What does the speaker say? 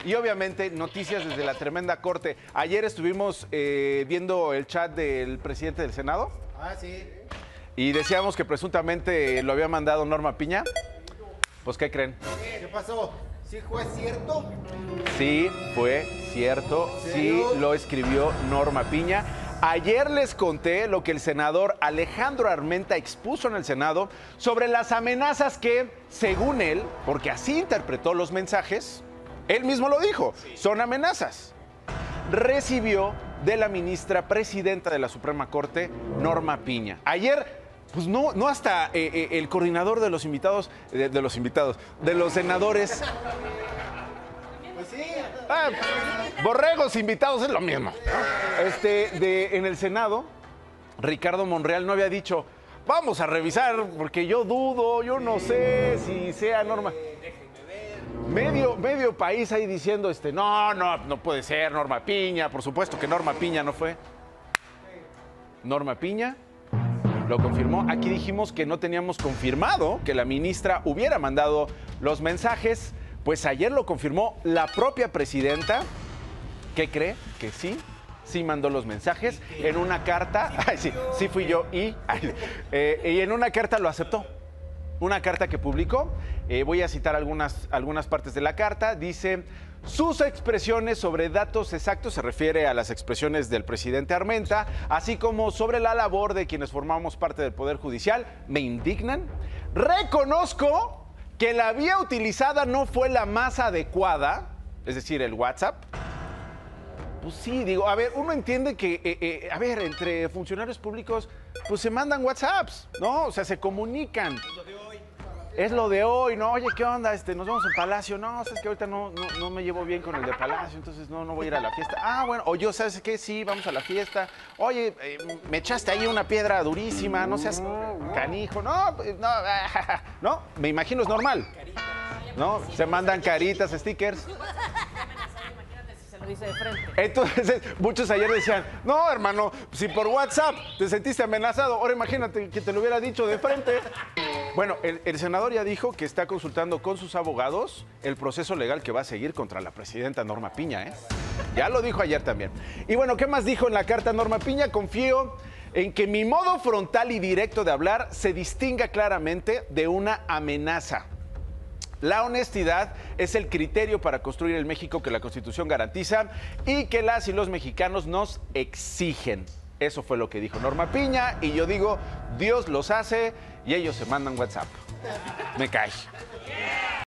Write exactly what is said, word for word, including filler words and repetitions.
Y obviamente noticias desde la tremenda corte. Ayer estuvimos eh, viendo el chat del presidente del Senado. Ah, sí. Y decíamos que presuntamente lo había mandado Norma Piña. Pues, ¿qué creen? ¿Qué pasó? ¿Sí fue cierto? Sí, fue cierto. Sí, ¿Serio? lo escribió Norma Piña. Ayer les conté lo que el senador Alejandro Armenta expuso en el Senado sobre las amenazas que, según él, porque así interpretó los mensajes, él mismo lo dijo, son amenazas. Recibió de la ministra presidenta de la Suprema Corte, Norma Piña. Ayer, pues no, no hasta eh, eh, el coordinador de los invitados, de, de los invitados, de los senadores. Pues sí. Ah, borregos invitados es lo mismo. Este, de, en el Senado, Ricardo Monreal no había dicho, vamos a revisar, porque yo dudo, yo no sé si sea Norma. Medio, medio país ahí diciendo, este, no, no, no puede ser Norma Piña, por supuesto que Norma Piña no fue. Norma Piña lo confirmó. Aquí dijimos que no teníamos confirmado que la ministra hubiera mandado los mensajes. Pues ayer lo confirmó la propia presidenta. ¿Qué cree? Que sí, sí mandó los mensajes en una carta. Ay, sí, sí fui yo y, ay, eh, y en una carta lo aceptó. Una carta que publicó. Eh, voy a citar algunas, algunas partes de la carta. Dice, sus expresiones sobre datos exactos, se refiere a las expresiones del presidente Armenta, así como sobre la labor de quienes formamos parte del Poder Judicial, me indignan. Reconozco que la vía utilizada no fue la más adecuada, es decir, el WhatsApp. Pues sí, digo, a ver, uno entiende que, eh, eh, a ver, entre funcionarios públicos, pues se mandan WhatsApps, ¿no? O sea, se comunican. Es lo de hoy. Es lo de hoy, ¿no? Oye, ¿qué onda? Este, nos vemos en Palacio. No, sabes que ahorita no, no, no me llevo bien con el de Palacio, entonces no, no voy a ir a la fiesta. Ah, bueno, o yo, ¿sabes qué? Sí, vamos a la fiesta. Oye, eh, me echaste ahí una piedra durísima, no seas canijo. No, no, no, me imagino es normal. ¿No? Se mandan caritas, stickers. Lo dice de frente. Entonces, muchos ayer decían, no, hermano, si por WhatsApp te sentiste amenazado, ahora imagínate que te lo hubiera dicho de frente. Bueno, el, el senador ya dijo que está consultando con sus abogados el proceso legal que va a seguir contra la presidenta Norma Piña, ¿eh? Ya lo dijo ayer también. Y bueno, ¿qué más dijo en la carta Norma Piña? Confío en que mi modo frontal y directo de hablar se distinga claramente de una amenaza. La honestidad es el criterio para construir el México que la Constitución garantiza y que las y los mexicanos nos exigen. Eso fue lo que dijo Norma Piña y yo digo, Dios los hace y ellos se mandan WhatsApp. Me cae.